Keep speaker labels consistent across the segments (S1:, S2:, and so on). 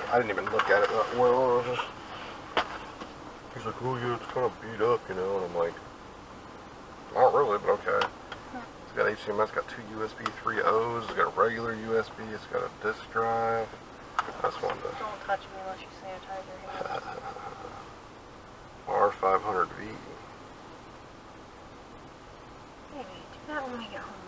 S1: I didn't even look at it that well. I was just, he's like, oh yeah, it's kind of beat up, you know, and I'm like, not really, but okay. It's got HDMI, it's got two USB 3.0s, it's got a regular USB, it's got a disk drive. That's one to...
S2: Don't touch me unless you sanitize your hands.
S1: R500V.
S2: Maybe do that when we get home.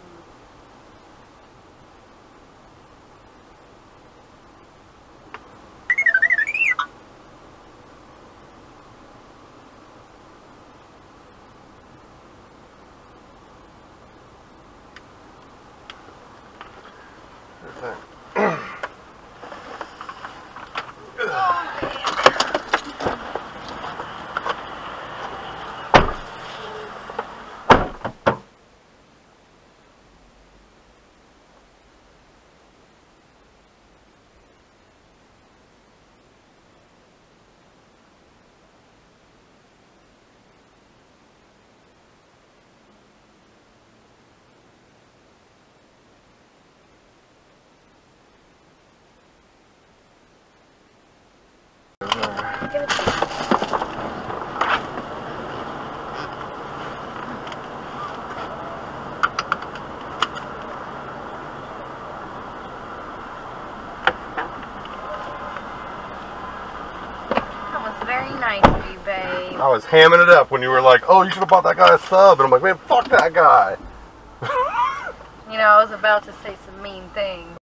S2: Give it to me. That was very nice of you, babe.
S1: I was hamming it up when you were like, oh, you should have bought that guy a sub. And I'm like, man, fuck that guy.
S2: You know, I was about to say some mean things.